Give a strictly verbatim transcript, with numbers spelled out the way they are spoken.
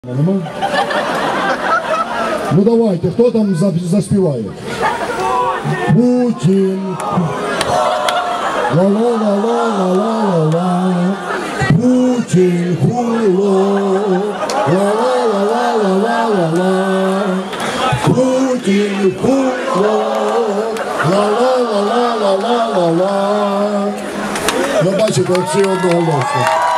Ну давайте, хто там заспіває? Путін. Ла-ла-ла-ла-ла-ла-ла-ла. Путін хуйло. Ла-ла-ла-ла-ла-ла-ла. Путін хуйло. Ла-ла-ла-ла-ла-ла-ла. Ви бачите, всі одноголосно.